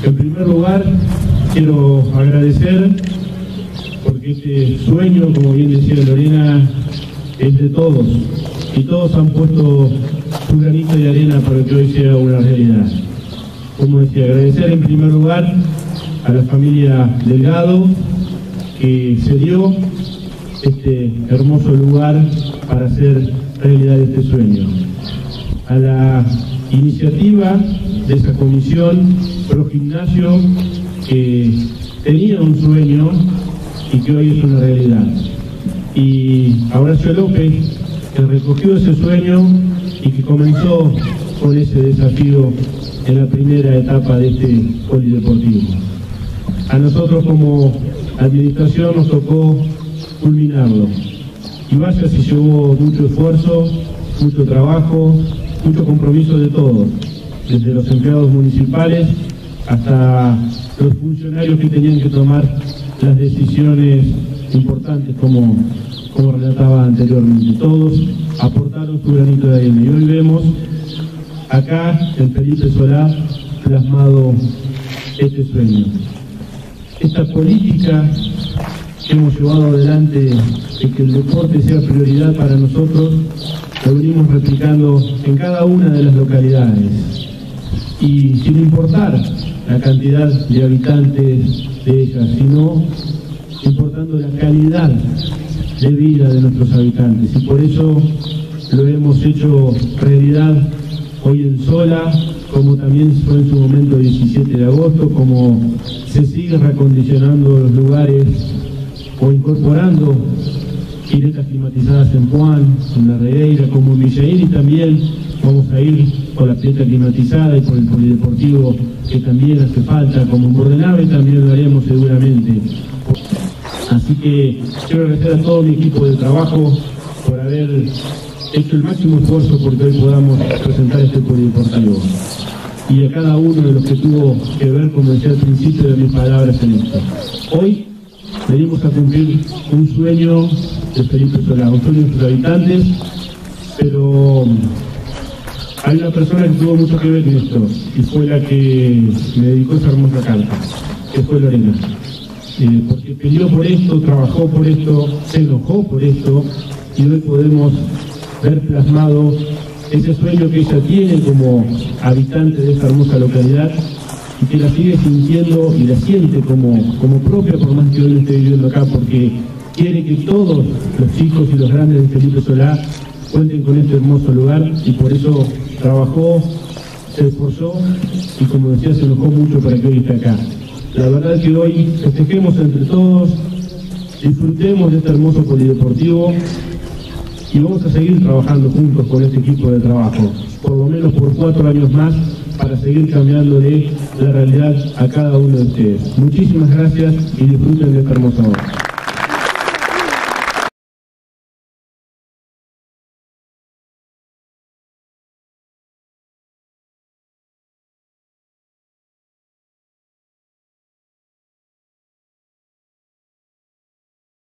En primer lugar, quiero agradecer porque este sueño, como bien decía Lorena, es de todos y todos han puesto su granito de arena para que hoy sea una realidad. Como decía, agradecer en primer lugar a la familia Delgado que se dio este hermoso lugar para hacer realidad este sueño. A la iniciativa de esa comisión Pro Gimnasio que tenía un sueño y que hoy es una realidad. Y a Horacio López, que recogió ese sueño y que comenzó con ese desafío en la primera etapa de este polideportivo. A nosotros como administración nos tocó culminarlo. Y vaya si llevó mucho esfuerzo, mucho trabajo, mucho compromiso de todos, desde los empleados municipales hasta los funcionarios que tenían que tomar las decisiones importantes como relataba anteriormente. Todos aportaron su granito de arena y hoy vemos acá en Felipe Solá plasmado este sueño. Esta política que hemos llevado adelante de que el deporte sea prioridad para nosotros, lo venimos replicando en cada una de las localidades y sin importar la cantidad de habitantes de ellas, sino importando la calidad de vida de nuestros habitantes, y por eso lo hemos hecho realidad hoy en Sola, como también fue en su momento 17 de agosto, como se sigue reacondicionando los lugares o incorporando piletas climatizadas en Puan, en La Regueira, como en Villaín, y también vamos a ir con la pileta climatizada y con el polideportivo que también hace falta, como en Bordenave también lo haremos seguramente. Así que quiero agradecer a todo mi equipo de trabajo por haber hecho el máximo esfuerzo porque hoy podamos presentar este polideportivo. Y a cada uno de los que tuvo que ver, como decía al principio de mis palabras en esto. Hoy venimos a cumplir un sueño de Felipe Solá, un sueño de sus habitantes, pero hay una persona que tuvo mucho que ver en esto y fue la que me dedicó esa hermosa carta, que fue Lorena. Porque peleó por esto, trabajó por esto, se enojó por esto, y hoy podemos ver plasmado ese sueño que ella tiene como habitante de esta hermosa localidad y que la sigue sintiendo y la siente como propia, por más que hoy no esté viviendo acá, porque quiere que todos los chicos y los grandes de Felipe Solá cuenten con este hermoso lugar, y por eso trabajó, se esforzó y, como decía, se enojó mucho para que hoy esté acá. La verdad es que hoy festejemos entre todos, disfrutemos de este hermoso polideportivo y vamos a seguir trabajando juntos con este equipo de trabajo, por lo menos por 4 años más, para seguir cambiándole la realidad a cada uno de ustedes. Muchísimas gracias y disfruten de esta hermosa obra.